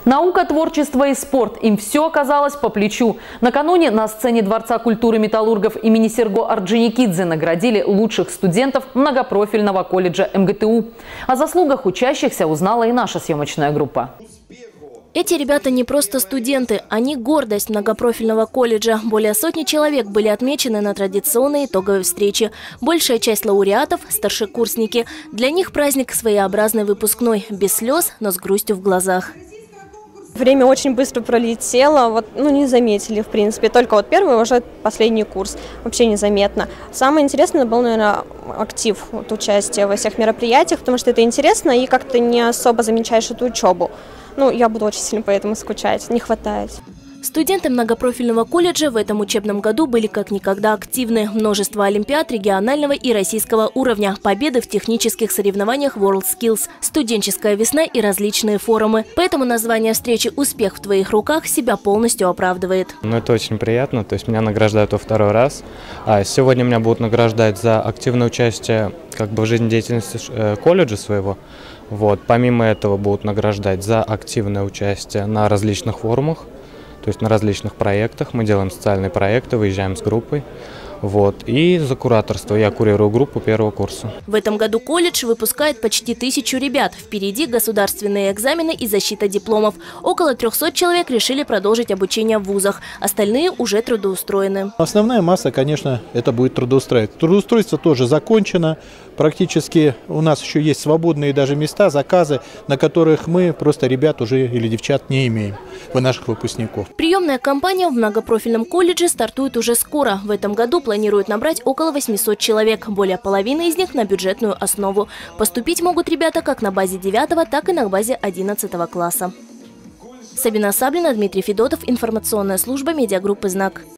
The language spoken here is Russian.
Наука, творчество и спорт – им все оказалось по плечу. Накануне на сцене Дворца культуры металлургов имени Серго Орджоникидзе наградили лучших студентов многопрофильного колледжа МГТУ. О заслугах учащихся узнала и наша съемочная группа. Эти ребята не просто студенты, они гордость многопрофильного колледжа. Более сотни человек были отмечены на традиционной итоговой встрече. Большая часть лауреатов – старшекурсники. Для них праздник своеобразный выпускной, без слез, но с грустью в глазах. Время очень быстро пролетело, не заметили, в принципе. Только первый, уже последний курс. Вообще незаметно. Самое интересное был, наверное, актив, участие во всех мероприятиях, потому что это интересно и как-то не особо замечаешь эту учебу. Я буду очень сильно по этому скучать, не хватает. Студенты многопрофильного колледжа в этом учебном году были как никогда активны. Множество олимпиад регионального и российского уровня, победы в технических соревнованиях WorldSkills, студенческая весна и различные форумы. Поэтому название встречи «Успех в твоих руках» себя полностью оправдывает. Это очень приятно, то есть меня награждают во второй раз. Сегодня меня будут награждать за активное участие в жизнедеятельности колледжа своего. Помимо этого будут награждать за активное участие на различных форумах. То есть на различных проектах. Мы делаем социальные проекты, выезжаем с группой. И за кураторство. Я курирую группу первого курса. В этом году колледж выпускает почти 1000 ребят. Впереди государственные экзамены и защита дипломов. Около 300 человек решили продолжить обучение в вузах. Остальные уже трудоустроены. Основная масса, конечно, это будет трудоустройство. Трудоустройство тоже закончено. Практически у нас еще есть свободные даже места, заказы, на которых мы просто ребят уже или девчат не имеем, наших выпускников. Приемная кампания в многопрофильном колледже стартует уже скоро. В этом году планируют набрать около 800 человек. Более половины из них на бюджетную основу. Поступить могут ребята как на базе 9, так и на базе 11 класса. Сабина Саблина, Дмитрий Федотов, информационная служба медиагруппы «Знак».